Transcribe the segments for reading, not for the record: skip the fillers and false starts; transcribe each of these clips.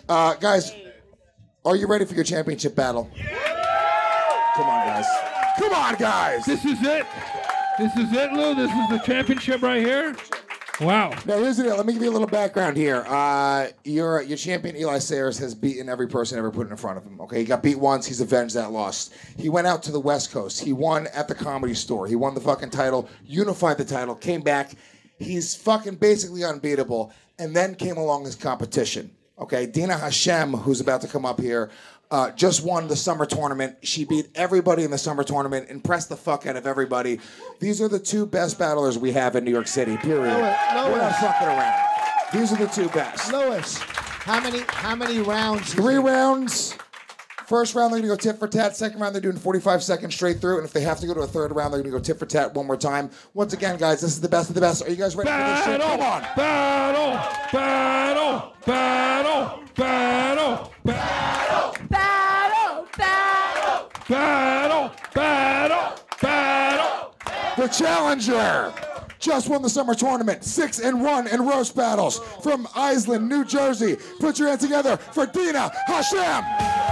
Guys, are you ready for your championship battle? Come on, guys. Come on, guys. This is it. This is it, Lou. This is the championship right here. Wow. Now, here's the deal. Let me give you a little background here. Your champion, Eli Sairs, has beaten every person ever put in front of him. Okay, he got beat once. He's avenged that loss. He went out to the West Coast. He won at the Comedy Store. He won the fucking title, unified the title, came back. He's fucking basically unbeatable. And then came along his competition. Okay, Dina Hashem, who's about to come up here, just won the summer tournament. She beat everybody in the summer tournament, impressed the fuck out of everybody. These are the two best battlers we have in New York City, period. We're not fucking around. These are the two best. Louis, how many rounds? 3 rounds. First round, they're going to go tit for tat. Second round, they're doing 45 seconds straight through. And if they have to go to a third round, they're going to go tit for tat one more time. Once again, guys, this is the best of the best. Are you guys ready for this shit? Come on. Battle, battle, battle, battle, battle, Battle! Battle! battle, battle, battle. The challenger just won the summer tournament, 6-1 in roast battles from Islip, New Jersey. Put your hands together for Dina Hashem.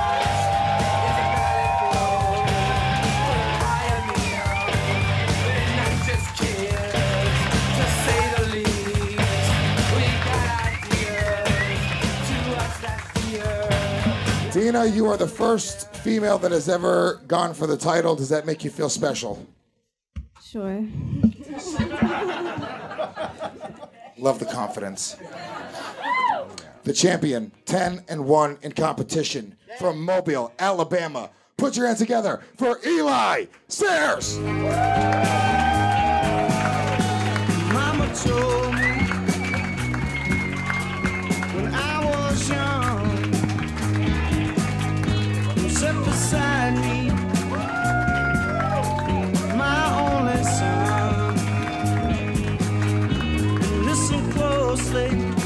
Dina, you are the first female that has ever gone for the title. Does that make you feel special? Sure. Love the confidence. The champion, 10-1 in competition from Mobile, Alabama. Put your hands together for Eli Sairs. Mama told me when I was young, sit beside me, my only son. Listen closely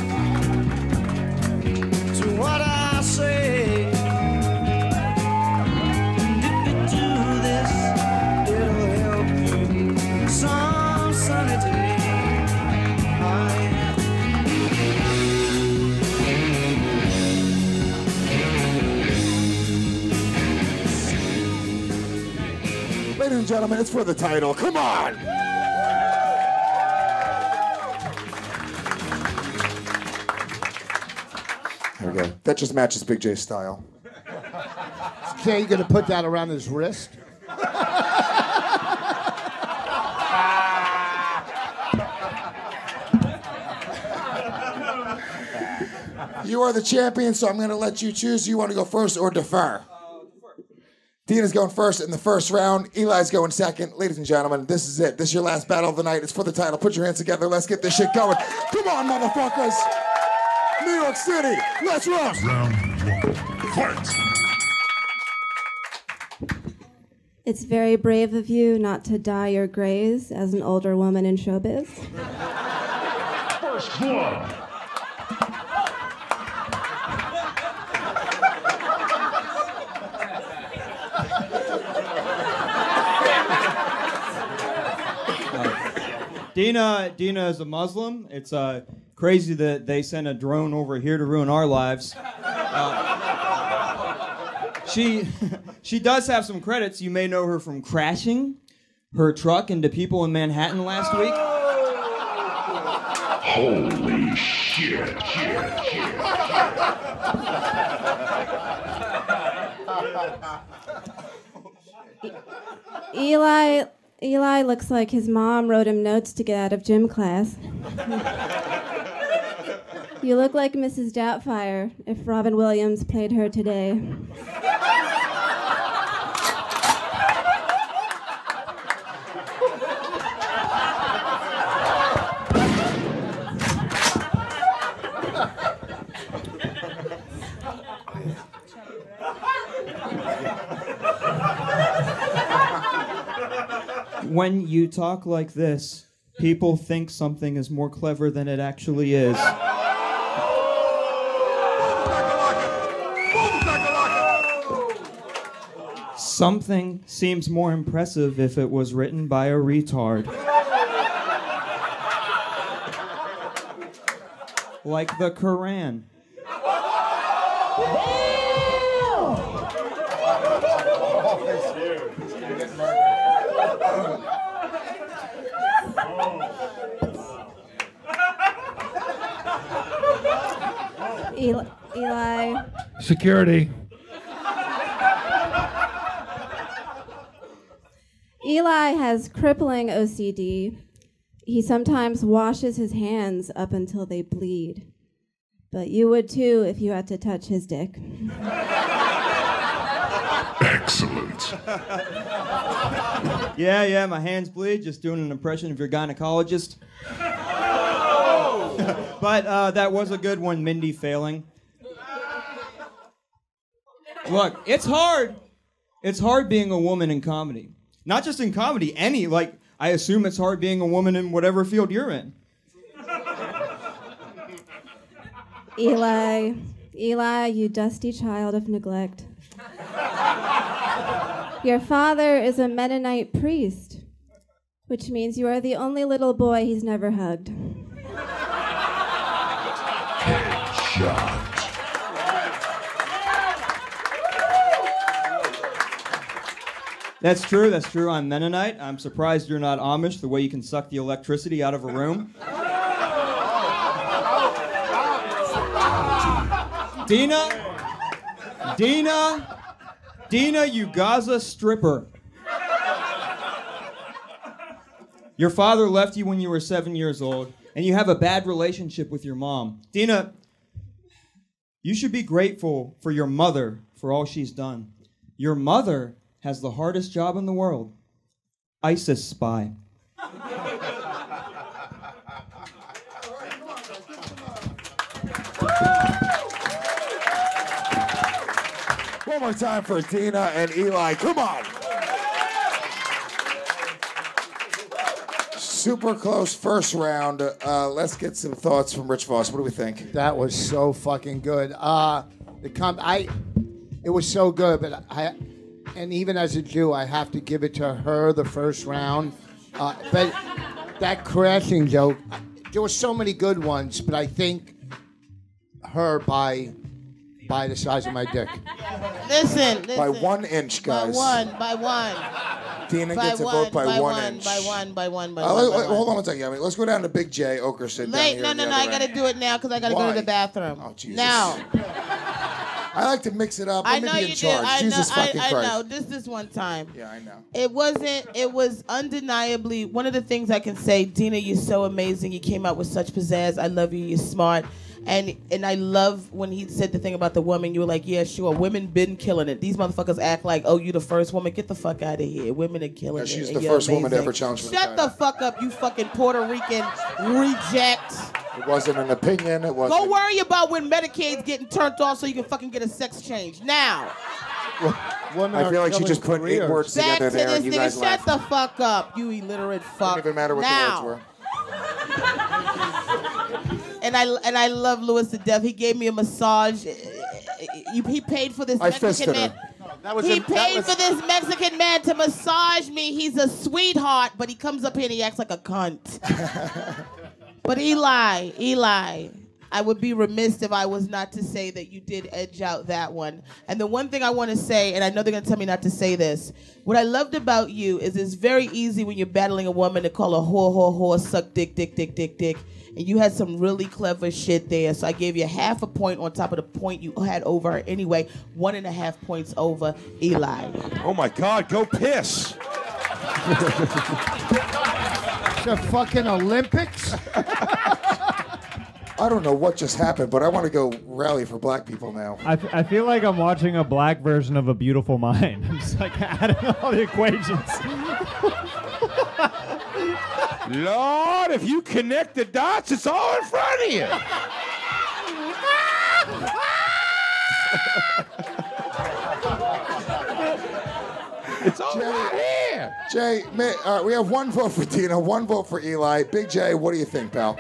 to what I say. And if you do this, it'll help you some sunny day. Ladies and gentlemen, it's for the title. Come on! There we go. That just matches Big J's style. Okay, you gonna put that around his wrist? You are the champion, so I'm going to let you choose. You want to go first or defer? Dina's going first in the first round. Eli's going second. Ladies and gentlemen, this is it. This is your last battle of the night. It's for the title. Put your hands together. Let's get this shit going. Come on, motherfuckers. New York City. Let's roast. Round 1. Fight. It's very brave of you not to dye your grays as an older woman in showbiz. First blood. Dina is a Muslim. It's crazy that they sent a drone over here to ruin our lives. She does have some credits. You may know her from crashing her truck into people in Manhattan last week. Holy shit. Eli looks like his mom wrote him notes to get out of gym class. You look like Mrs. Doubtfire if Robin Williams played her today. When you talk like this, people think something is more clever than it actually is. Something seems more impressive if it was written by a retard. Like the Quran. Eli. Security. Eli has crippling OCD. He sometimes washes his hands up until they bleed. But you would too if you had to touch his dick. Excellent. Yeah, my hands bleed. Just doing an impression of your gynecologist. But that was a good one, Mindy failing. Look, it's hard. It's hard being a woman in comedy. Not just in comedy, I assume it's hard being a woman in whatever field you're in. Eli, you dusty child of neglect. Your father is a Mennonite priest, which means you are the only little boy he's never hugged. Shot. That's true. I'm Mennonite. I'm surprised you're not Amish, the way you can suck the electricity out of a room. Dina, you Gaza stripper. Your father left you when you were 7 years old, and you have a bad relationship with your mom. Dina, you should be grateful for your mother for all she's done. Your mother has the hardest job in the world. ISIS spy. One more time for Dina and Eli. Come on. Super close first round. Let's get some thoughts from Rich Voss. What do we think? That was so fucking good. It was so good, but and even as a Jew, I have to give it to her the first round. But that crashing joke, there were so many good ones, but I think her by the size of my dick. Listen. By 1 inch, guys. By one. Dina gets a vote by 1 inch. By one. Hold on one second. Let's go down to Big Jay Oakerson. No, I gotta do it now because I gotta go to the bathroom. Oh, Jesus. Now. I like to mix it up. Let me be in charge. I Jesus fucking Christ. I know. This one time. Yeah, I know. It was undeniably one of the things I can say. Dina, you're so amazing. You came out with such pizzazz. I love you. You're smart. And I love when he said the thing about the woman. You were like, yeah, sure. Women been killing it. These motherfuckers act like, oh, you the first woman. Get the fuck out of here. Women are killing it. She's the first woman to ever challenge for the title. Shut the fuck up, you fucking Puerto Rican reject. It wasn't an opinion. It wasn't. Go worry about when Medicaid's getting turned off so you can fucking get a sex change. Now. I feel like she just put 8 words together there and you guys laughed. Shut the fuck up, you illiterate fuck. It doesn't even matter what the words were. And I love Louis to death. He gave me a massage. He paid for this Mexican man. He paid for this Mexican man to massage me. He's a sweetheart, but he comes up here and he acts like a cunt. But Eli, I would be remiss if I was not to say that you did edge out that one. And the one thing I want to say, and I know they're going to tell me not to say this, what I loved about you is it's very easy when you're battling a woman to call her whore, suck dick. And you had some really clever shit there. So I gave you half a point on top of the point you had over her anyway. 1.5 points over Eli. Oh my God, go piss. The fucking Olympics? I don't know what just happened, but I want to go rally for black people now. I feel like I'm watching a black version of A Beautiful Mind. I'm just like adding all the equations. Lord, if you connect the dots, it's all in front of you. It's all right here. Jay, we have 1 vote for Dina, 1 vote for Eli. Big Jay, what do you think, pal?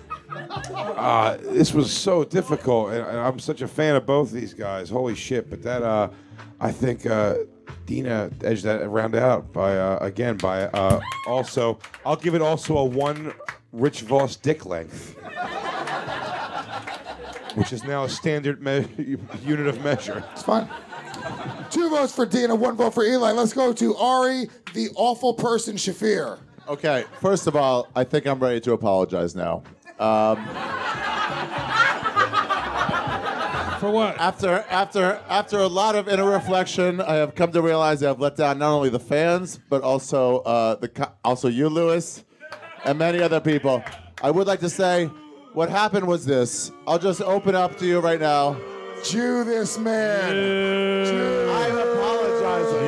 This was so difficult, and I'm such a fan of both these guys. Holy shit! But that, I think Dina edged that round out by also. I'll give it also a 1 Rich Voss dick length. which is now a standard unit of measure. It's fine. 2 votes for Dina, 1 vote for Eli. Let's go to Ari, the awful person Shaffir. Okay, first of all, I think I'm ready to apologize now. For what? After a lot of inner reflection, I have come to realize that I've let down not only the fans, but also also you, Lewis, and many other people. I would like to say, what happened was this. I'll just open up to you right now. Jew this man. Jew. I'm apologizing.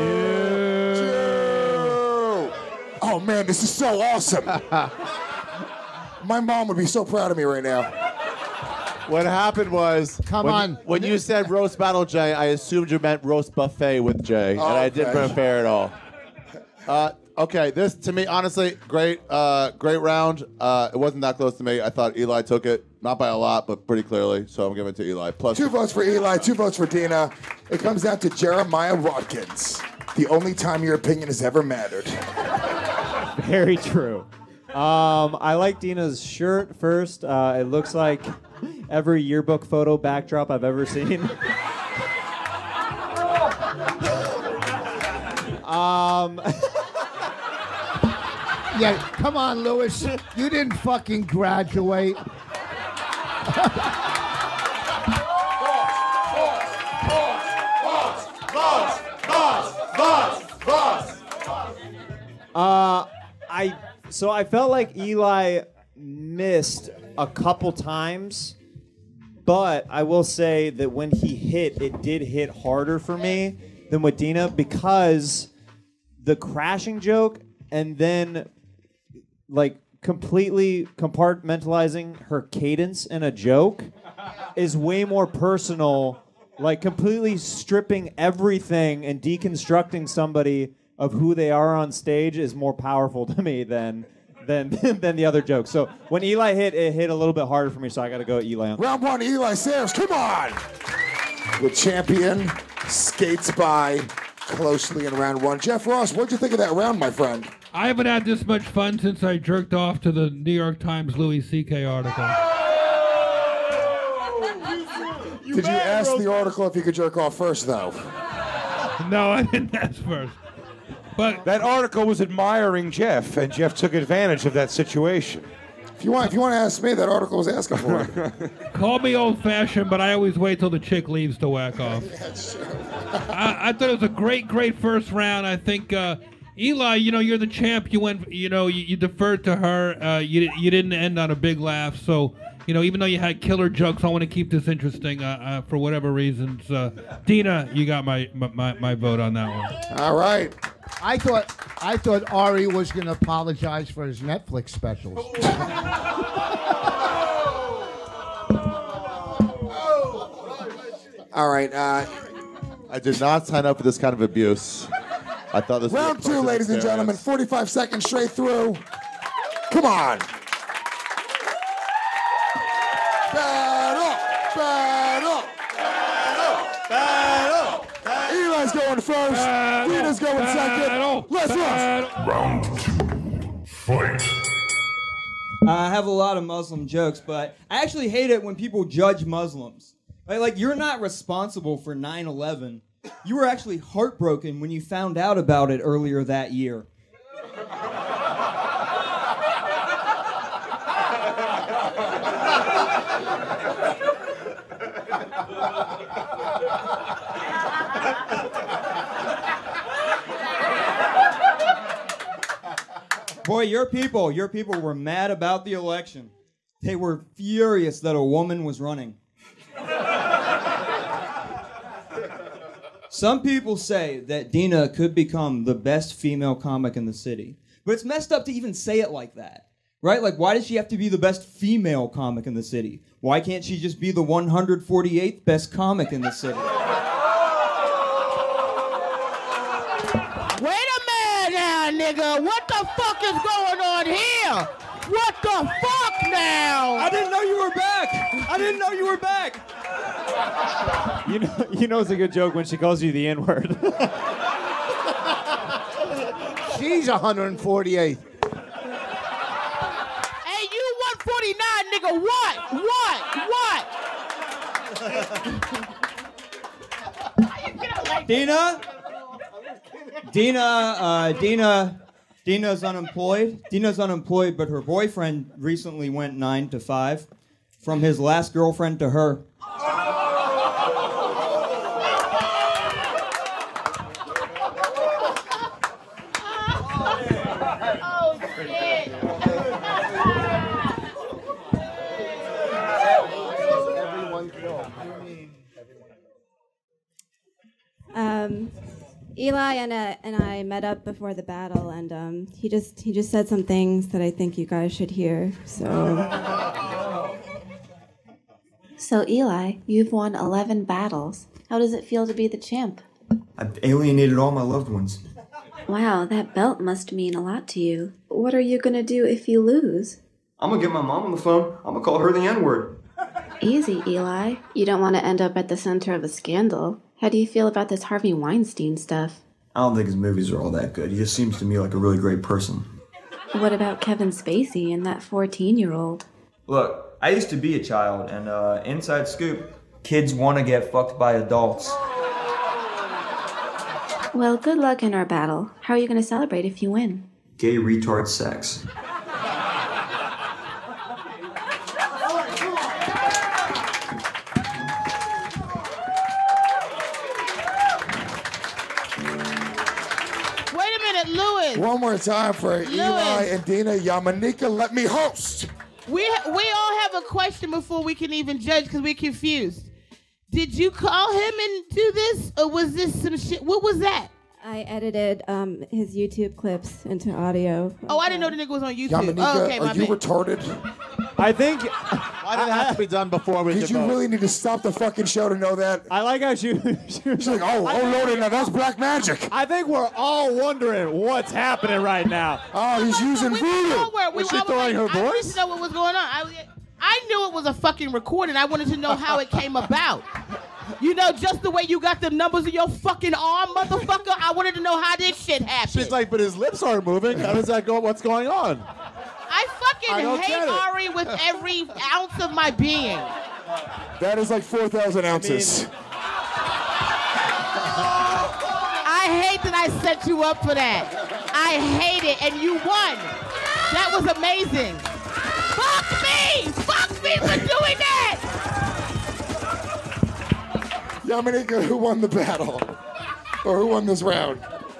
Jew. Oh man, this is so awesome. My mom would be so proud of me right now. What happened was, when you said roast battle Jay, I assumed you meant roast buffet with Jay, and I didn't prepare at all. Okay, this to me, honestly, great round. It wasn't that close to me. I thought Eli took it, not by a lot, but pretty clearly. So I'm giving it to Eli. Plus 2 votes for Eli, 2 votes for Dina. It comes down to Jeremiah Watkins. The only time your opinion has ever mattered. Very true. I like Dina's shirt first. It looks like every yearbook photo backdrop I've ever seen. Yeah, come on, Lewis. You didn't fucking graduate. So I felt like Eli missed a couple times, but I will say that when he hit, it did hit harder for me than with Dina because the crashing joke and then like completely compartmentalizing her cadence in a joke is way more personal. Like completely stripping everything and deconstructing somebody of who they are on stage is more powerful to me than the other jokes. So when Eli hit, it hit a little bit harder for me, so I got to go Eli on. Round 1, Eli Sairs, come on! The champion skates by closely in round 1. Jeff Ross, what'd you think of that round, my friend? I haven't had this much fun since I jerked off to the New York Times Louis C.K. article. Did you ask the article if you could jerk off first, though? No, I didn't ask first. But that article was admiring Jeff, and Jeff took advantage of that situation. If you want to ask me, that article was asking for it. Call me old-fashioned, but I always wait till the chick leaves to whack off. I thought it was a great first round. I think Eli, you're the champ. You went, you deferred to her. You didn't end on a big laugh. So, even though you had killer jokes, I want to keep this interesting for whatever reasons. Dina, you got my vote on that one. All right. I thought Ari was going to apologize for his Netflix specials. All right. I did not sign up for this kind of abuse. I thought this round was 2, ladies and gentlemen. 45 seconds straight through. Come on. Battle. Eli's going first. Dina's going second. Let's rock. Round 2, fight. I have a lot of Muslim jokes, but I actually hate it when people judge Muslims. Like you're not responsible for 9/11. You were actually heartbroken when you found out about it earlier that year. Boy, your people were mad about the election. They were furious that a woman was running. Some people say that Dina could become the best female comic in the city. But it's messed up to even say it like that. Right? Like, why does she have to be the best female comic in the city? Why can't she just be the 148th best comic in the city? Wait a minute now, nigga. What the fuck is going on here? What the fuck now? I didn't know you were back. You know it's a good joke when she calls you the N-word. She's 148th. Hey, you 149, nigga. What? Dina's unemployed. Dina's unemployed, but her boyfriend recently went 9 to 5 from his last girlfriend to her. Oh, shit. Eli and I met up before the battle, and he just said some things that I think you guys should hear. So Eli, you've won 11 battles. How does it feel to be the champ? I've alienated all my loved ones. Wow, that belt must mean a lot to you. What are you gonna do if you lose? I'm gonna get my mom on the phone. I'm gonna call her the N-word. Easy, Eli. You don't want to end up at the center of a scandal. How do you feel about this Harvey Weinstein stuff? I don't think his movies are all that good. He just seems to me like a really great person. What about Kevin Spacey and that 14-year-old? Look, I used to be a child, and inside scoop, kids want to get fucked by adults. Well, good luck in our battle. How are you going to celebrate if you win? Gay retard sex. One more time for Eli and Dina. Yamaneika, let me host. We all have a question before we can even judge because we're confused. Did you call him and do this, or was this some shit? What was that? I edited his YouTube clips into audio. Oh, I didn't know the nigga was on YouTube. Yamaneika, oh, okay, are you retarded? I think. Why did it have to be done before we did you really need to stop the fucking show to know that? I like how she she's like, oh, Lordy, now that's black magic. I think we're all wondering what's happening right now. Oh, he's using voodoo. Was she throwing her I wanted voice? to know what was going on. I knew it was a fucking recording. I wanted to know how it came about. You know, just the way you got the numbers of your fucking arm, motherfucker. I wanted to know how this shit happened. She's like, but his lips aren't moving. How does that go? What's going on? I fucking hate Ari with every ounce of my being. That is like 4,000 ounces. I hate that I set you up for that. I hate it, and you won. That was amazing. Fuck me! Fuck me for doing that! Yamaneika, who won the battle? Or who won this round?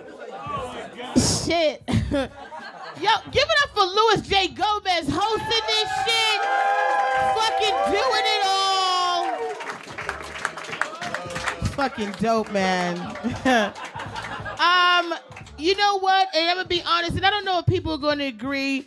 Shit. Yo, give it up for Louis J. Gomez hosting this shit. Fucking doing it all. Fucking dope, man. You know what? And I'm gonna be honest, and I don't know if people are gonna agree.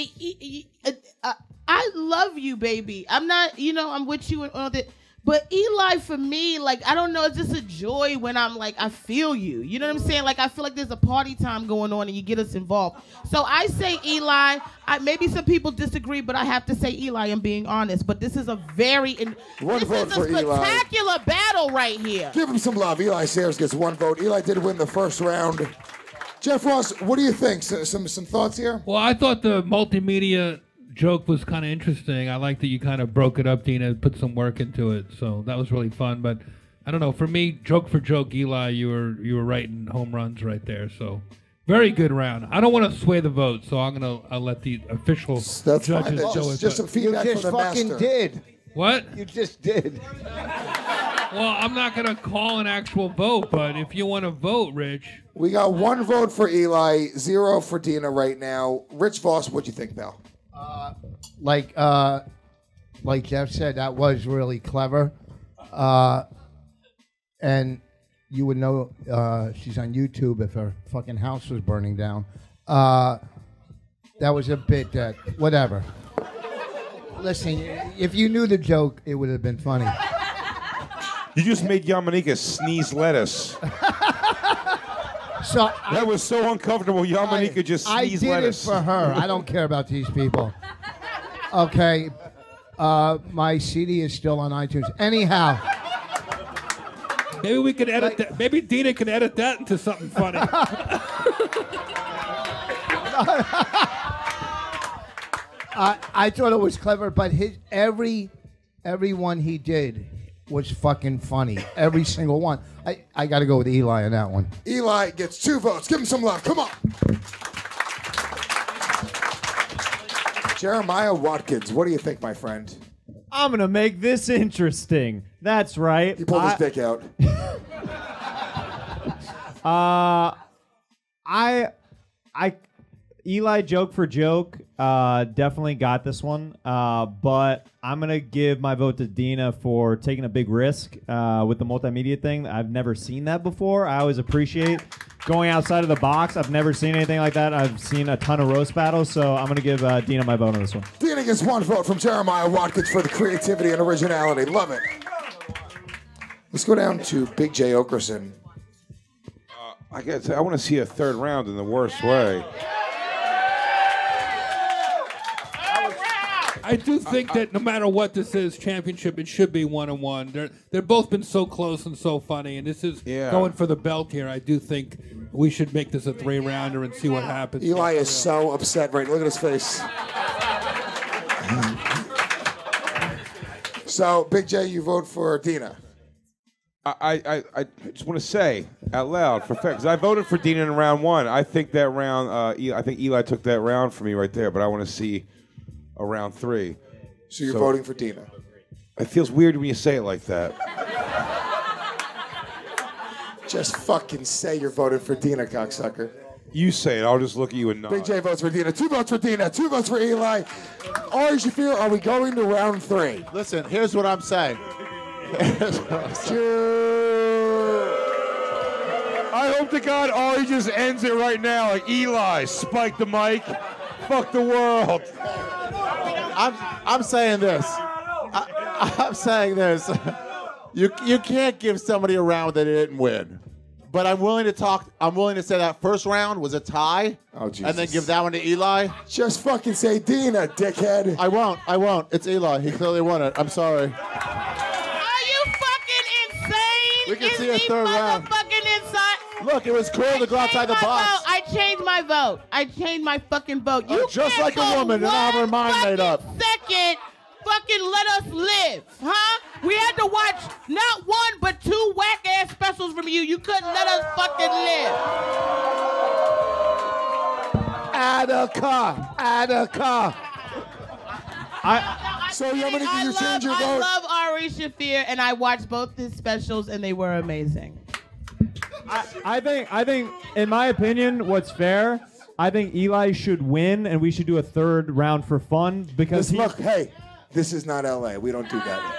I love you, baby. I'm not, I'm with you and all that. But Eli, for me, like, I don't know, it's just a joy when I'm like, I feel you. You know what I'm saying? Like, I feel like there's a party time going on and you get us involved. So I say Eli. Maybe some people disagree, but I have to say Eli, I'm being honest. But this is a spectacular battle right here. Give him some love. Eli Sairs gets one vote. Eli did win the first round. Jeff Ross, what do you think? Some thoughts here? Well, I thought the multimedia joke was kind of interesting. I like that you kind of broke it up, Dina, put some work into it. So that was really fun. But I don't know. For me, joke for joke, Eli, you were writing home runs right there. So very good round. I don't want to sway the vote, so I'll let the official judges do it. Just some feedback you from the fucking master. did. What? You just did. Well, I'm not going to call an actual vote, but if you want to vote, Rich. We got one vote for Eli, 0 for Dina right now. Rich Voss, what'd you think, pal? Like Jeff said, that was really clever. And you would know she's on YouTube if her fucking house was burning down. That was a bit that, whatever. Listen, if you knew the joke, it would have been funny. You just made Yamaneika sneeze lettuce. So that was so uncomfortable. Yamaneika just sneezed lettuce. I did it for her. I don't care about these people. Okay. My CD is still on iTunes. Anyhow. Maybe we could edit that. Maybe Dina can edit that into something funny. I thought it was clever, but every one he did, was fucking funny. Every single one. I got to go with Eli on that one. Eli gets 2 votes. Give him some love. Come on. Jeremiah Watkins, what do you think, my friend? I'm going to make this interesting. That's right. He pulled his dick out. Eli, joke for joke, definitely got this one. But I'm going to give my vote to Dina for taking a big risk with the multimedia thing. I've never seen that before. I always appreciate going outside of the box. I've never seen anything like that. I've seen a ton of roast battles, so I'm going to give Dina my vote on this one. Dina gets 1 vote from Jeremiah Watkins for the creativity and originality. Love it. Let's go down to Big Jay Oakerson. I want to see a 3rd round in the worst way. I do think that no matter what this is, championship, it should be 1-1. They've both been so close and so funny, and this is going for the belt here. I do think we should make this a 3-rounder and see what happens. Eli is so upset right now. Look at his face. So, Big J, you vote for Dina. I just want to say out loud for fact, because I voted for Dina in round 1. I think that round, I think Eli took that round for me right there, but I want to see a round 3. So you're voting for Dina? It feels weird when you say it like that. Just fucking say you're voting for Dina, cocksucker. You say it. I'll just look at you and nod. Big J votes for Dina. 2 votes for Dina. 2 votes for Eli. Ari Shaffir, are we going to round 3? Listen, here's what I'm saying. I hope to God Ari just ends it right now. Like Eli, spike the mic. Fuck the world. I'm saying this. I'm saying this. You can't give somebody a round that they didn't win. But I'm willing to say that first round was a tie. Oh, Jesus. And then give that one to Eli. Just fucking say Dina, dickhead. I won't. It's Eli. He clearly won it. I'm sorry. Are you fucking insane? We can see a 3rd round. Inside? Look, it was cool to go outside the box. I changed my vote. I changed my fucking vote. You just can't like a woman and have her mind made up. Second, fucking let us live, huh? We had to watch not 1 but 2 whack-ass specials from you. You couldn't let us fucking live. Attica. So Yamaneika, you change your vote? I love Ari Shaffir, and I watched both his specials, and they were amazing. I think, in my opinion, what's fair, I think Eli should win, and we should do a 3rd round for fun because look, hey, this is not LA. We don't do that.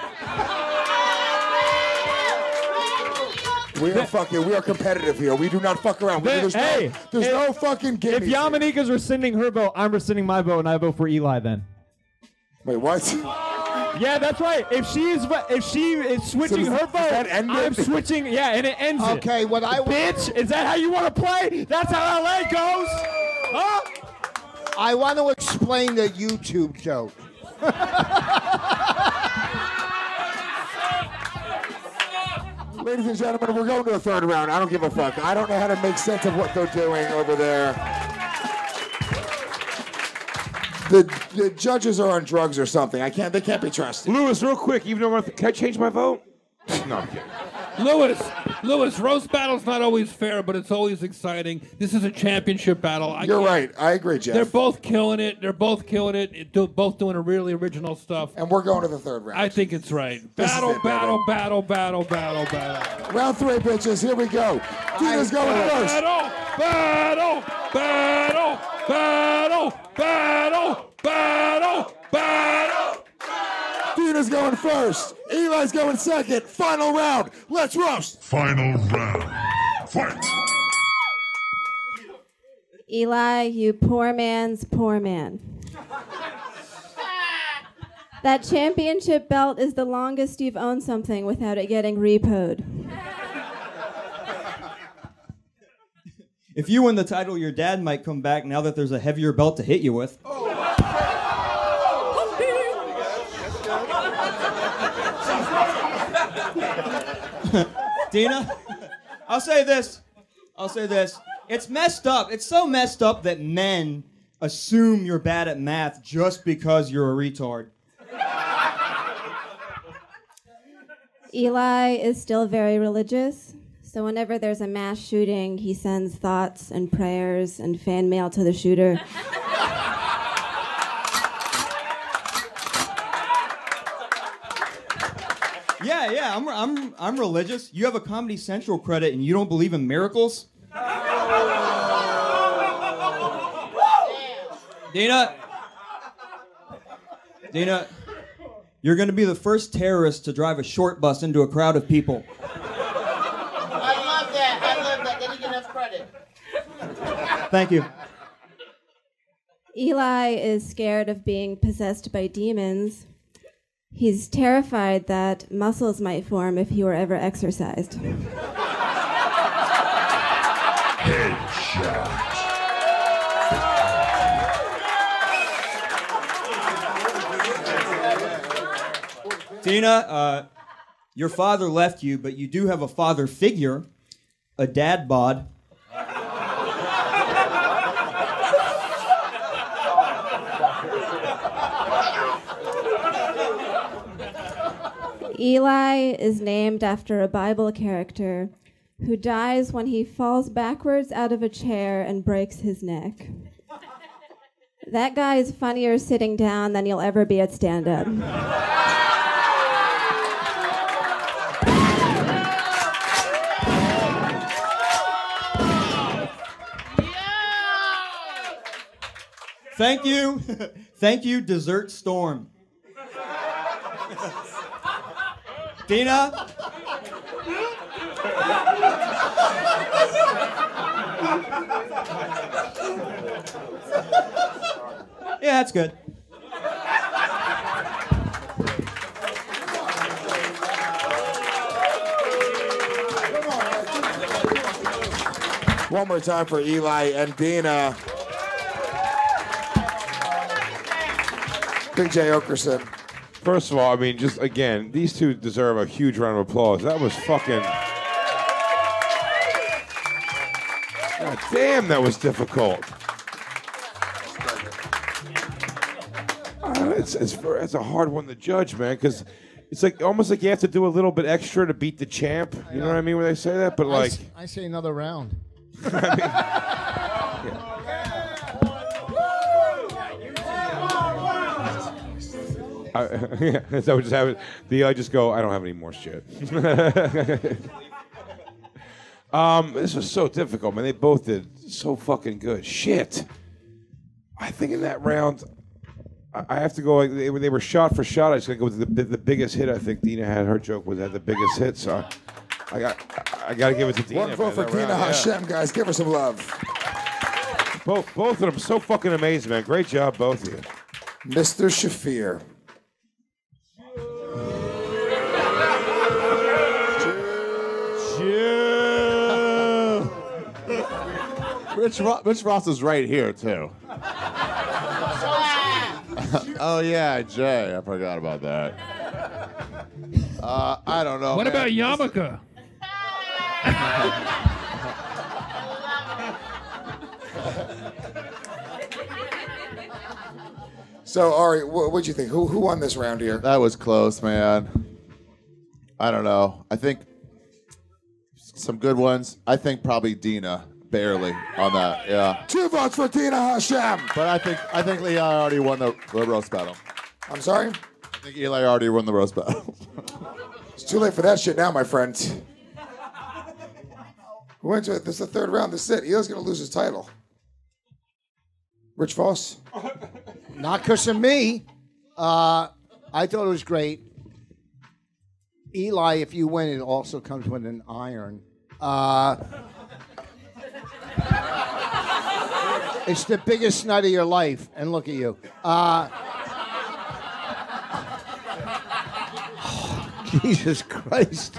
We are competitive here. We do not fuck around. There's no fucking gimmies. If Yamaneika's rescinding her vote, I'm rescinding my vote, and I vote for Eli then. Wait, what? Yeah, that's right. If she is switching her vote, I'm switching. Yeah, and it ends it. Okay, bitch, is that how you want to play? That's how LA goes. Huh? I want to explain the YouTube joke. Ladies and gentlemen, we're going to a 3rd round. I don't give a fuck. I don't know how to make sense of what they're doing over there. The judges are on drugs or something. They can't be trusted. Lewis, real quick, even though can I change my vote? No, I'm kidding. Lewis, roast battle's not always fair, but it's always exciting. This is a championship battle. You're right. I agree, Jeff. They're both killing it. Both doing a really original stuff. And we're going to the 3rd round. I think it's right. Battle. Round 3, bitches. Here we go. Dina's going first. Battle. Dina's going first. Eli's going second. Final round. Let's roast. Final round. Fight. Eli, you poor man's poor man. That championship belt is the longest you've owned something without it getting repoed. If you win the title, your dad might come back now that there's a heavier belt to hit you with. Dina, I'll say this. It's messed up. It's so messed up that men assume you're bad at math just because you're a retard. Eli is still very religious, so whenever there's a mass shooting, he sends thoughts and prayers and fan mail to the shooter. Yeah, I'm religious. You have a Comedy Central credit and you don't believe in miracles? Dina, you're going to be the first terrorist to drive a short bus into a crowd of people. I love that. They didn't get enough credit. Thank you. Eli is scared of being possessed by demons. He's terrified that muscles might form if he were ever exercised. Dina, your father left you, but you do have a father figure, a dad bod. Eli is named after a Bible character who dies when he falls backwards out of a chair and breaks his neck. That guy is funnier sitting down than you'll ever be at stand-up. Thank you. Thank you, Desert Storm. Dina? Yeah, that's good. One more time for Eli and Dina. Big Jay Oakerson. First of all, I mean, just again, these two deserve a huge round of applause. That was fucking. God damn, that was difficult. It's a hard one to judge, man, because it's like almost like you have to do a little bit extra to beat the champ. You know what I mean when they say that? But like, I say another round. Yeah, that's what just happened. I just go, I don't have any more shit. This was so difficult, man. They both did so fucking good. Shit. I think in that round, I have to go. Like, they were shot for shot. I just gotta go with the biggest hit. I think Dina had her joke had the biggest hit. So I got to give it to Dina. One vote for Dina Hashem, guys. Give her some love. Both of them so fucking amazing, man. Great job, both of you. Mr. Shaffir. Rich Ross is right here, too. Oh, yeah, Jay. I forgot about that. I don't know. What about Yamaneika? So, Ari, what'd you think? Who won this round here? That was close, man. I don't know. I think some good ones. I think probably Dina. Barely on that, yeah. 2 votes for Dina Hashem. But I think Eli already won the roast battle. I'm sorry? I think Eli already won the roast battle. It's too late for that shit now, my friend. We went to it. This is the third round. This is it. Eli's going to lose his title. Rich Voss? Not because of me. I thought it was great. Eli, if you win, it also comes with an iron. It's the biggest nut of your life, and look at you. Jesus Christ.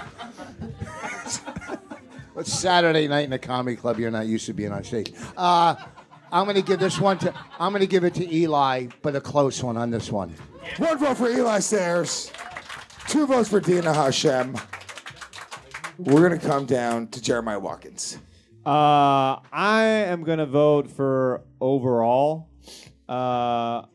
It's Saturday night in a comedy club. You're not used to being on stage. I'm going to give this one to. I'm going to give it to Eli, but a close one on this one. 1 vote for Eli Sairs. 2 votes for Dina Hashem. We're going to come down to Jeremiah Watkins. I am going to vote for overall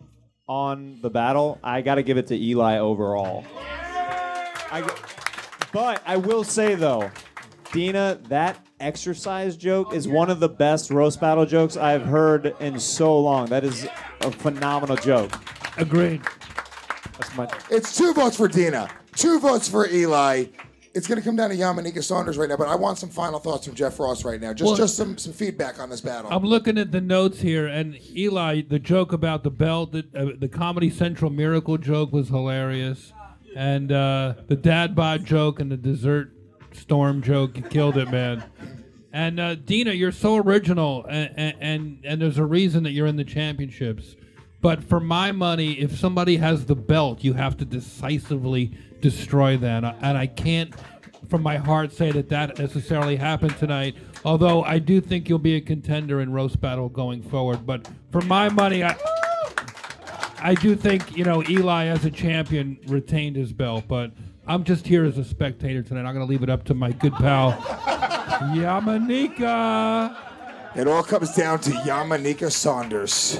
on the battle. I got to give it to Eli overall. But I will say, though, Dina, that exercise joke is one of the best roast battle jokes I've heard in so long. That is a phenomenal joke. Agreed. That's my... It's 2 votes for Dina, 2 votes for Eli. It's going to come down to Yamaneika Saunders right now, but I want some final thoughts from Jeff Ross right now. Just some feedback on this battle. I'm looking at the notes here, and Eli, the joke about the belt, the Comedy Central miracle joke was hilarious. And the dad bod joke and the dessert storm joke, you killed it, man. And Dina, you're so original, and there's a reason that you're in the championships. But for my money, if somebody has the belt, you have to decisively destroy them. And I can't, from my heart, say that necessarily happened tonight. Although I do think you'll be a contender in roast battle going forward. But for my money, I do think, Eli as a champion retained his belt, but I'm just here as a spectator tonight. I'm going to leave it up to my good pal, Yamaneika. It all comes down to Yamaneika Saunders.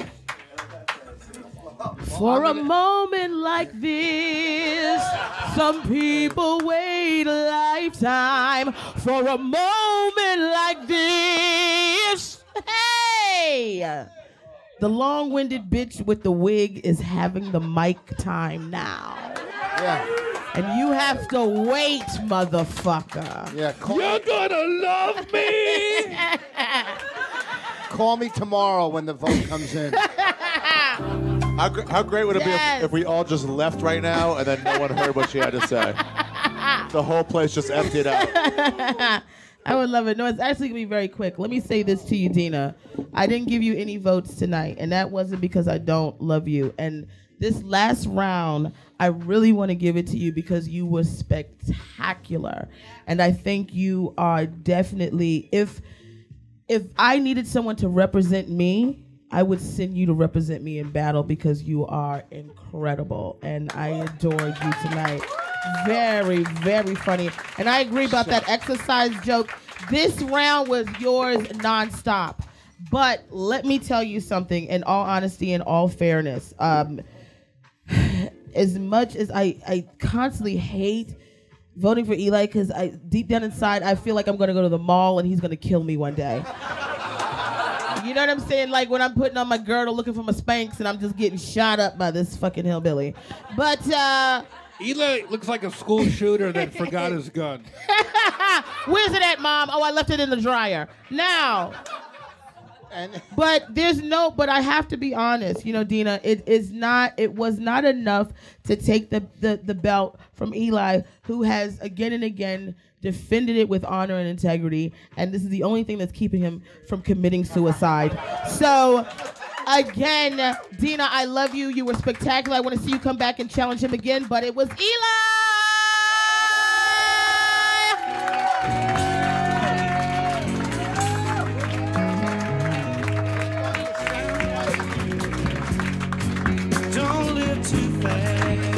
For a moment like this, some people wait a lifetime. For a moment like this, hey! The long-winded bitch with the wig is having the mic time now. Yeah. And you have to wait, motherfucker. Yeah. You're gonna love me! Call me tomorrow when the vote comes in. How great would it be if we all just left right now and then no one heard what she had to say? The whole place just emptied out. I would love it. No, it's actually going to be very quick. Let me say this to you, Dina. I didn't give you any votes tonight, and that wasn't because I don't love you. And this last round, I really want to give it to you because you were spectacular. And I think you are definitely, if I needed someone to represent me, I would send you to represent me in battle because you are incredible. And I adored you tonight. Very, very funny. And I agree about that exercise joke. This round was yours nonstop. But let me tell you something, in all honesty and all fairness. As much as I constantly hate voting for Eli, because deep down inside, I feel like I'm going to go to the mall and he's going to kill me one day. You know what I'm saying? Like when I'm putting on my girdle looking for my Spanx and I'm just getting shot up by this fucking hillbilly. But, Eli looks like a school shooter that forgot his gun. Where's it at, Mom? Oh, I left it in the dryer. Now, but I have to be honest, Dina, it was not enough to take the belt from Eli, who has again and again defended it with honor and integrity, and this is the only thing that's keeping him from committing suicide. So, again, Dina, I love you. You were spectacular. I want to see you come back and challenge him again, but it was Eli! Don't live too fast.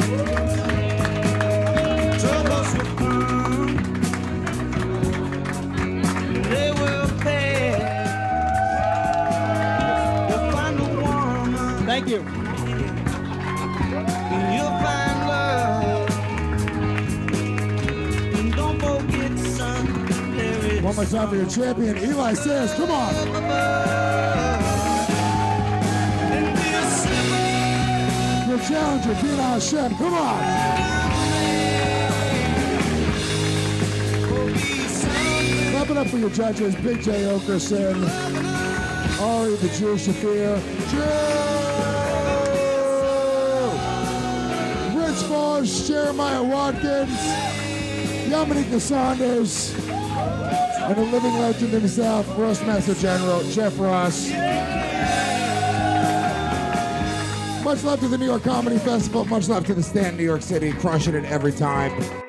Troubles will come. They will pass. You'll find a woman. Thank you. You'll find love. And don't forget, son, there is One more time for your champion, Eli Sairs. Come on. Your challenger, Dina Hashem. Come on. Clap it up for your judges, Big Jay Oakerson, Ari the Jew Shaffir, Rich Voss, Jeremiah Watkins, Yamaneika Saunders, and the living legend himself, RoastMaster General Jeff Ross. Much love to the New York Comedy Festival. Much love to the Stand New York City. Crushing it every time.